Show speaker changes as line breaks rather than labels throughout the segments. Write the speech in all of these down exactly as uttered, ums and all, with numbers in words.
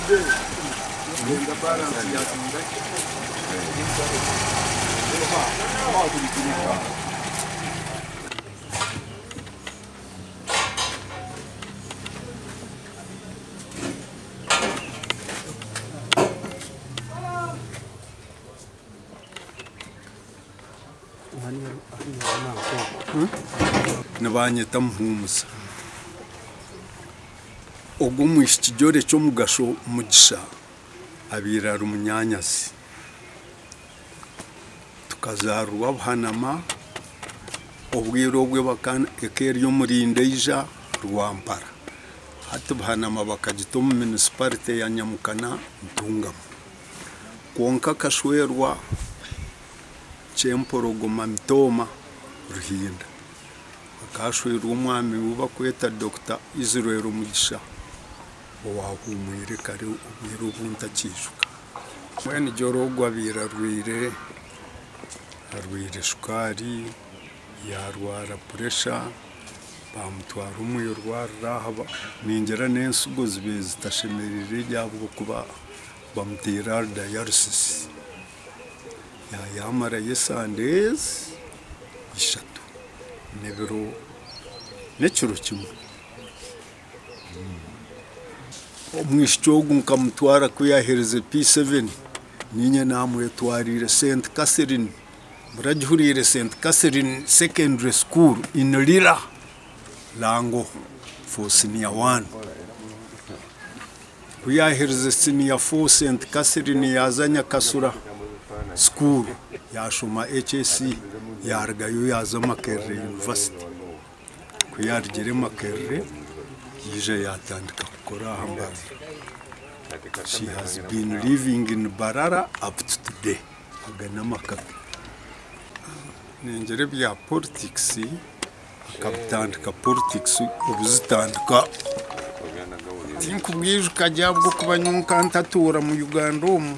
nabanyeta Muhumuza ogumwisha ikijore cyo mugasho mugisha abirara umunyanyazi tukazarwa buhanama obwiro bwe bakana ekeri yo murinde ija rwampara hati buhanama bakagitoma municipality ya Nyamukana ntungamo konka kashwerwa chemporogoma mitoma ruhinda akashwerwa umwami uba kweta Dr Israel Mugisha wahumwire kare ubwiro buntakijuka mwene jorogwa birarwire arwire shukari yarwara pressure bamutwara umwe rwarahaba ningera nensugo zibe zitashemerere ryabwo kuba bamutera dialysis ya yamara yesandes ishatu nebero necuro kimwe omwishogu nkamutwara kuyahereze P seven ninye namwe twarire Saint Catherine muragihurire Saint Catherine Secondary School in Lira Lango for senior one kuyahereze senior four Saint Catherine yazanya Kasura School yashoma H S C yargayo yaza Makerere University kuyarigere Makerere yije yatandika gukora hambaza. She has been living in Barara up to today agana makapi nengere bya politics akabitandika politics ubuzitandika tinkubwije kajya bwo kubanyunka ntatura mu Uganda umu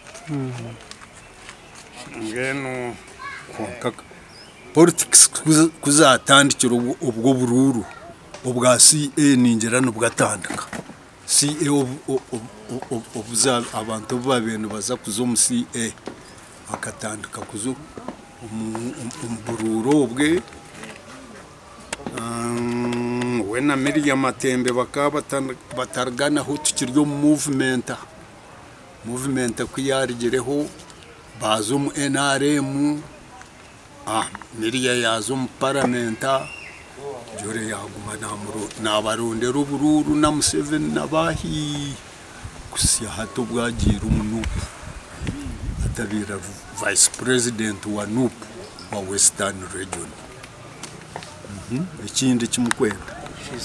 ngeno konka politics kuzatandikira ubwo bururu ubwa C A ningera no bwatandika C A obuza abantu babene baza kuzo mu C A akatandika kuzo umbururo bwe wena Miriam Matembe bakaba batargana ho tukiryo movement movement kuyarigereho bazo mu N R M ah Miriam yazo mu parlamenta jore yaguma namuro nabarondera ubururu na Museveni nabahi kusya hato bwagira umunupu atabira vice president wa N U P wa Western region. Mhm ikindi kimukwenda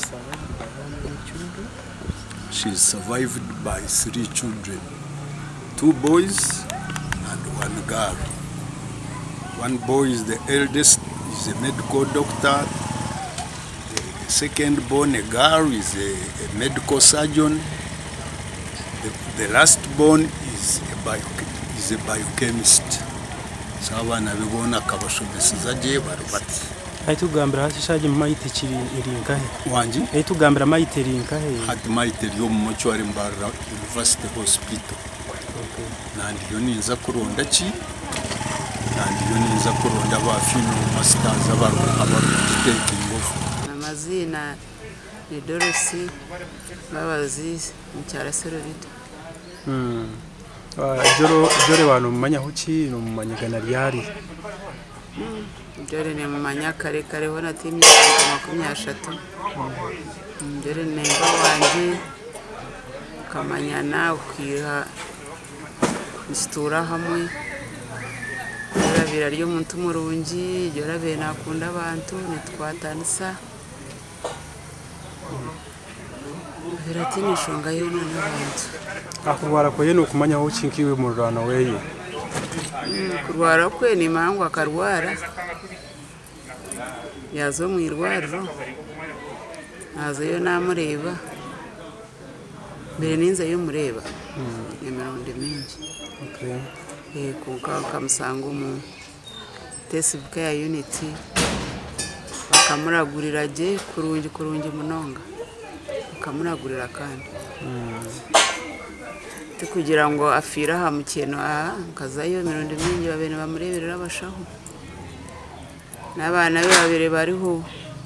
she is survived by three children, two boys and one girl. One boy is the eldest, is a medical doctor. The second born a girl is a, a medical surgeon. The, the last born is a bio is a biochemist. Sabana bibona kabashobesiza je barubati.
Aitu gambira hasi shaje mayite kiri irinka he.
Wanji?
Aitu gambira mayite irinka he.
Hati mayite yo mu mochwari Mbarara University Hospital. Okay. Nandi yo ninza kuronda ki? Nandi yo ninza kuronda ba fino masters abaru abaru taking off.
Amazina ni Dorothy babazi mucyara Serorita.
Mm. Ah joro jore wanu mumanya huki no mumanyagana ryari.
Mm. Jore ne mumanya kare kare hona timi makumyashatu. Mm. Jore ne bawanje kamanyana ukwiha istura hamwe. Jora bira ryo muntu murungi jora be nakunda abantu nitwatanisa. Biratini shonga yo n'abantu.
Akurwara ko yeno kumanya ho cinkiwe mu rana weye.
Mm, kurwara kwe ni mangu akarwara. Yazo mu irwariro. Azo yo namureba. Mbere ninze yo mureba. Mm. Emironde mingi.
Okay.
Eh kunka kamusango mu tesibuka ya unity. Bakamuragurira je kurungi kurungi munonga. Bakamuragurira kandi. Mm. kugira ngo afire aha mu kintu aha nkazayo mirundi mingi babene bamureberera abashaho n'abana be babiri bariho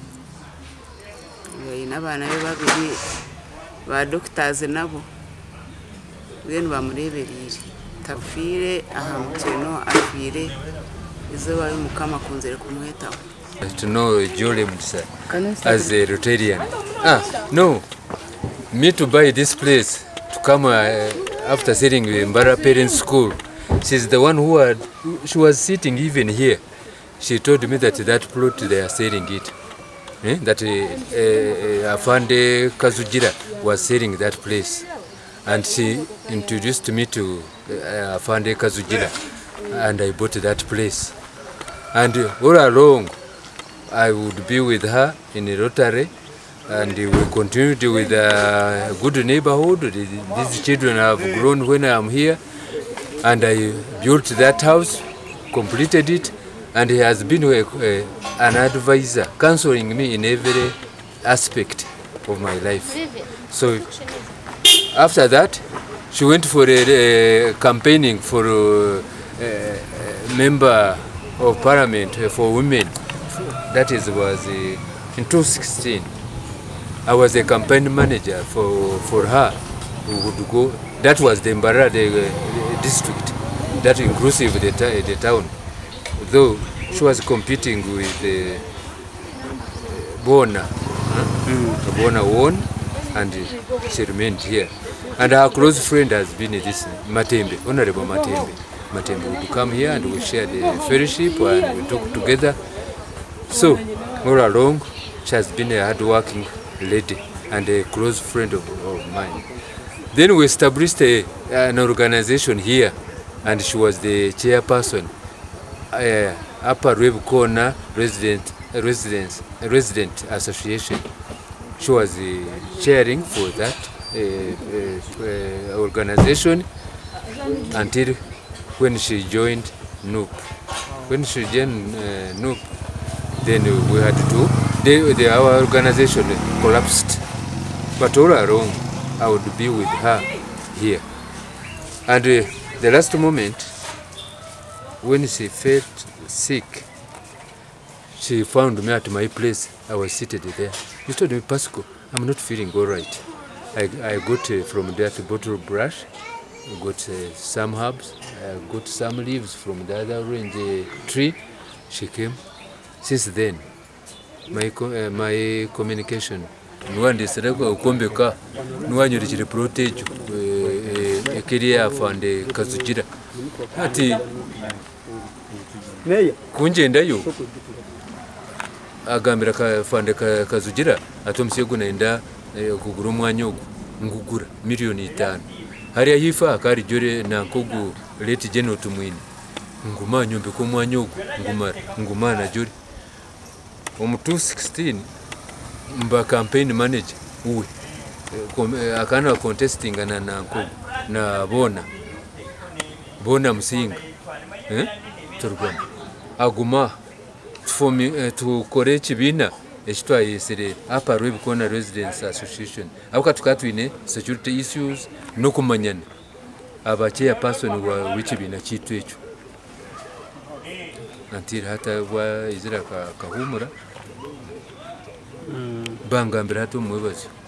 n'abana be babiri ba doctors nabo bene bamurebereye tafire aha mu kintu afire izo bayo mukama kunzere kumwetaho.
To know Jolie Mutsa as a Rotarian. Ah, no. Me to buy this place to come uh, after sitting in Mbara Parents School. She's the one who had, she was sitting even here. She told me that that plot they are selling it. Eh? That uh, uh, Afande Kazujira was selling that place. And she introduced me to uh, Afande Kazujira. And I bought that place. And uh, all along, I would be with her in the Rotary, and we continued with a good neighborhood. These children have grown when I am here, and I built that house, completed it, and he has been a, a, an advisor, counseling me in every aspect of my life. So after that, she went for a, a campaigning for a, a member of parliament for women. That is was uh, in two thousand sixteen. I was a campaign manager for for her. We would go. That was the Mbara the, uh, district, that inclusive the, the town. Though she was competing with uh, Bona. Huh? Mm. Bona won, and uh, she remained here. And our close friend has been this Matembe, Honorable Matembe. Matembe would come here and we shared the fellowship and we talked together. So, all along, she has been a hard-working lady and a close friend of, of mine. Then we established a, an organization here, and she was the chairperson, uh, Upper Web Corner Resident, Residents, Resident Association. She was uh, chairing for that uh, uh, uh, organization until when she joined N U P. When she joined uh, N U P, then we had to, they, they, our organization collapsed. But all along, I would be with her here. And uh, the last moment, when she felt sick, she found me at my place. I was seated there. She told me, Pasco, I'm not feeling all right. I, I got uh, from that bottle brush, I got uh, some herbs, I got some leaves from the other in the tree. She came. Since then, my uh, my communication nwandisireko ukombeka nwanyurikire protege ekiriya Afande Kazujira ati kunjendayo agambira ka Afande Kazujira atomusiye gunaenda kugura umwanya ogu ngugura miliyoni itanu hariya hifa akari jore nankogu leti General Tumwini nguma nyombe ko umwanya ogu ngumara ngumana jore mu two thousand sixteen mba campaign manager uwe akana contesting na nankogu na bona bona musinga eh turugama aguma for tukore kibina ekitwaye sere Upper Web Corner Residents Association abuka tukatwine security issues no kumanyana abacheya person wa wikibina kitu echo until hata wa izira ka kahumura bangambira hatu mwebazi